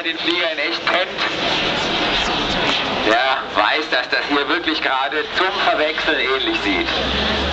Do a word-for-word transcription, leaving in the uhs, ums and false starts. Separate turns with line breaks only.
wer den Flieger in echt kennt, der weiß, dass das hier wirklich gerade zum Verwechseln ähnlich sieht.